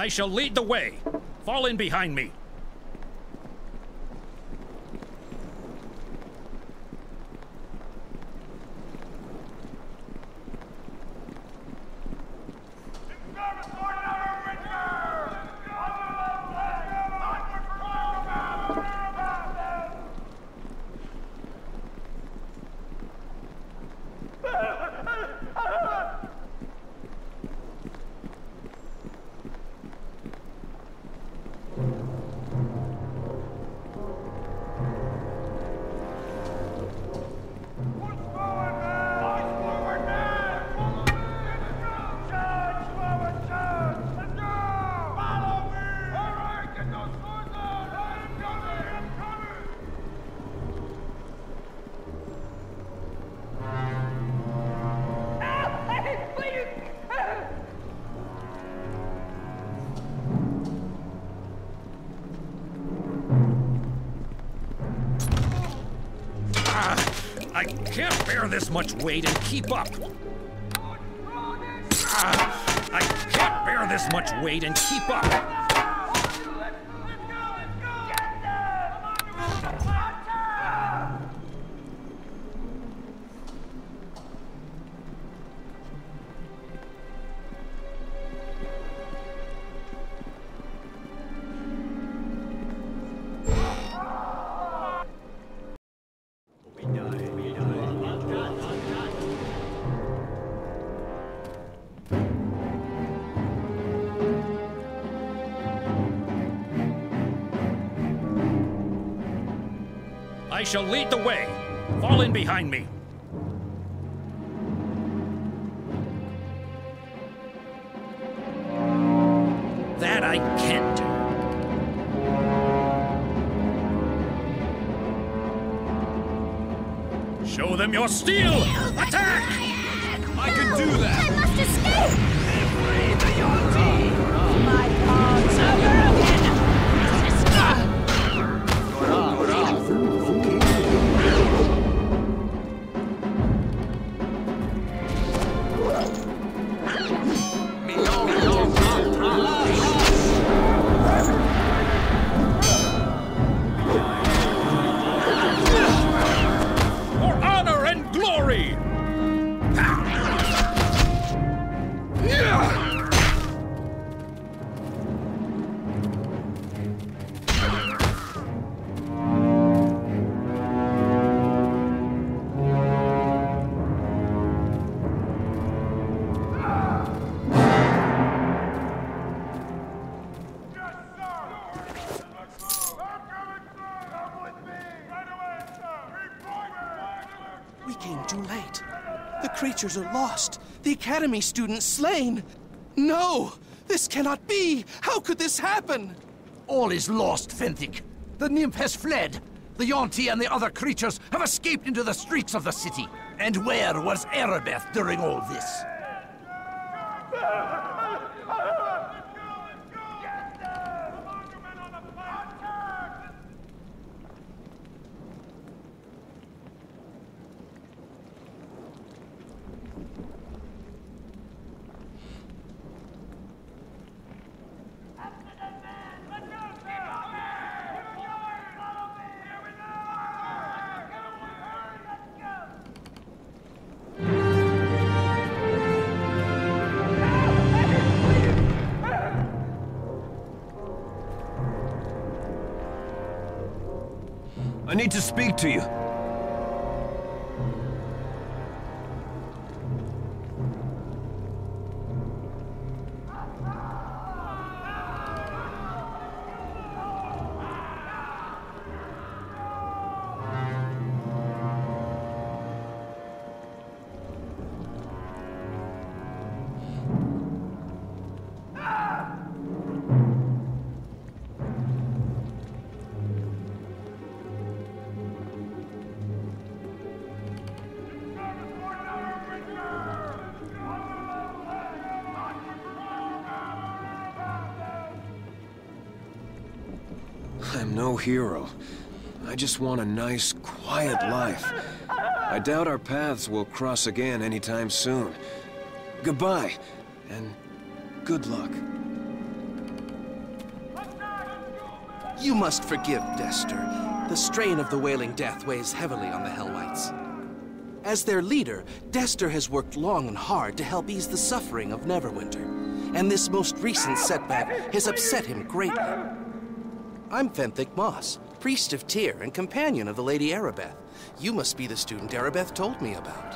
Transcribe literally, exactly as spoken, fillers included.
I shall lead the way. Fall in behind me. I can't bear this much weight and keep up. Ah, I can't bear this much weight and keep up. I shall lead the way. Fall in behind me. That I can do. Show them your steel! Attack! I can do that! I must escape! Free the Yuan-ti! My arms are broken! We came too late. The creatures are lost. The Academy students slain. No! This cannot be! How could this happen? All is lost, Fenthic. The nymph has fled. The Yuan-ti and the other creatures have escaped into the streets of the city. And where was Erebeth during all this? I need to speak to you. I'm no hero. I just want a nice, quiet life. I doubt our paths will cross again anytime soon. Goodbye, and good luck. You must forgive Dester. The strain of the Wailing Death weighs heavily on the Hellwights. As their leader, Dester has worked long and hard to help ease the suffering of Neverwinter, and this most recent setback has upset him greatly. I'm Fenthic Moss, priest of Tyr and companion of the Lady Erebeth. You must be the student Erebeth told me about.